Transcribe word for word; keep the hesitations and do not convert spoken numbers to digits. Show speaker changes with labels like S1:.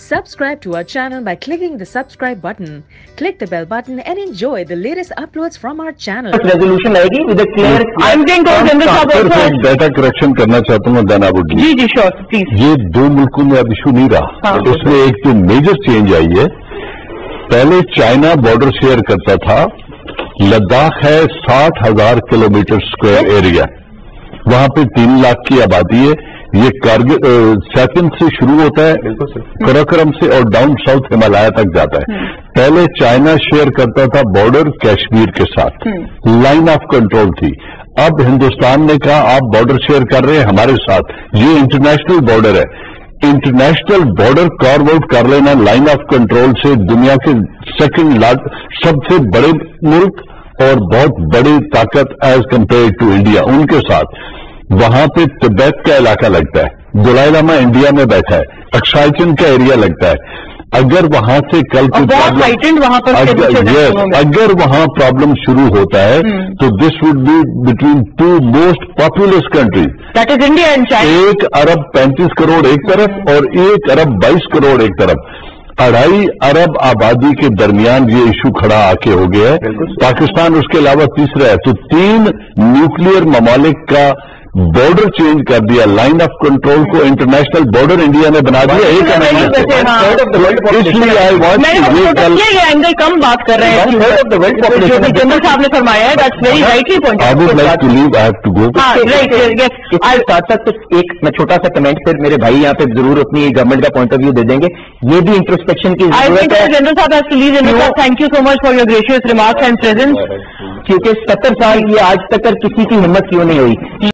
S1: Subscribe to our channel by clicking the subscribe button. Click the bell button and enjoy the latest uploads from our channel.
S2: Resolution आएगी with a clear. I'm going to general साहब
S3: एक data correction करना चाहता हूँ then I would
S2: जी जी sure please.
S3: ये दो मुल्कों में अब इशू नहीं रहा। इसमें एक जो मेजर चेंज आई है, पहले चाइना बॉर्डर शेयर करता था, लद्दाख है साठ हजार किलोमीटर स्क्वायर एरिया, वहां पे तीन लाख की आबादी है। ये कारगिल सेकंड से शुरू होता है, कराकोरम से और डाउन साउथ हिमालय तक जाता है। पहले चाइना शेयर करता था बॉर्डर कश्मीर के साथ, लाइन ऑफ कंट्रोल थी। अब हिंदुस्तान ने कहा आप बॉर्डर शेयर कर रहे हैं हमारे साथ, ये इंटरनेशनल बॉर्डर है, इंटरनेशनल बॉर्डर कार्व आउट कर लेना लाइन ऑफ कंट्रोल से। दुनिया के सेकंड लार्ज सबसे बड़े मुल्क और बहुत बड़ी ताकत एज कंपेयर टू इंडिया, उनके साथ वहां पे तिब्बत का इलाका लगता है, दलाई लामा इंडिया में बैठा है, अक्साइचिन का एरिया लगता है। अगर वहां से कल कोई प्रॉब्लम
S2: वहां पर
S3: अगर, yes, अगर वहां प्रॉब्लम शुरू होता है तो this would be between two most populous countries,
S2: that is India and China.
S3: एक अरब पैंतीस करोड़ एक तरफ और एक अरब बाईस करोड़ एक तरफ, अढ़ाई अरब आबादी के दरमियान ये इशू खड़ा आके हो गया है। पाकिस्तान उसके अलावा तीसरा है, तो तीन न्यूक्लियर ममालिक का बॉर्डर चेंज कर दिया, लाइन ऑफ कंट्रोल को इंटरनेशनल बॉर्डर इंडिया ने बना दिया। एक इसलिए आई वांट
S2: ये एंगल कम बात कर रहे हैं जनरल साहब ने फरमाया है, that's very rightly point.
S3: I would like to leave, I have to go.
S2: इसके साथ साथ कुछ एक मैं छोटा सा कमेंट, फिर मेरे भाई यहाँ पे जरूर अपनी गवर्नमेंट का पॉइंट ऑफ व्यू दे देंगे। ये भी इंट्रोस्पेक्शन की जरूरत है। जनरल साहब हैव टू लीव। जनरल साहब thank you so much for your gracious remarks and presence, क्योंकि सत्तर साल ये आज तक किसी की हिम्मत क्यों नहीं हुई।